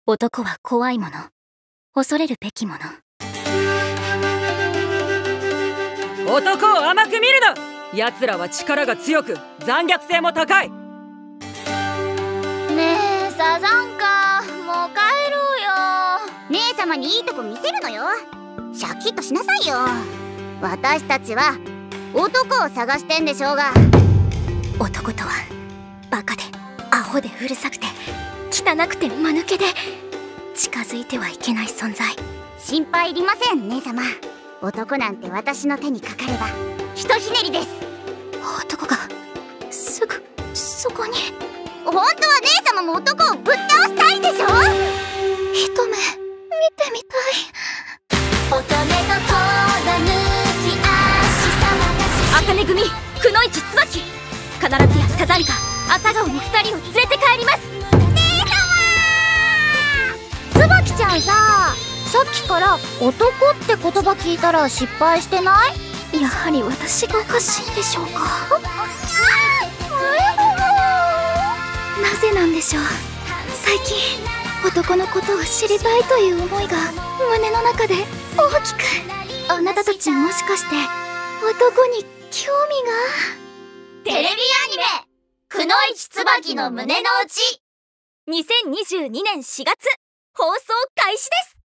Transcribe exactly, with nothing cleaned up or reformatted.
男は怖いもの、恐れるべきもの。 男を甘く見るな。奴らは力が強く残虐性も高い。 ねえサザンカ、もう帰ろうよ。姉様にいいとこ見せるのよ。シャキッとしなさいよ。私たちは男を探してんでしょうが。 男とはバカでアホでうるさくて汚くて間抜けで近づいてはいけない存在。 心配いりません姉様。男なんて私の手にかかればひとひねりです。 男がすぐそこに。 本当は姉様も男をぶっ倒したいんでしょ。 一目見てみたい。 乙女心抜き足茜組くのいち椿、必ずやサザンカ朝顔の二人を連れて帰ります。 姉様。椿ちゃんさ、さっきから男って言葉聞いたら失敗してない？ やはり私がおかしいんでしょうか。なぜなんでしょう。最近男のことを知りたいという思いが胸の中で大きく。あなたたちもしかして男に興味が？ テレビアニメ「くのいち椿の胸の内」 にせんにじゅうにねんしがつ放送開始です。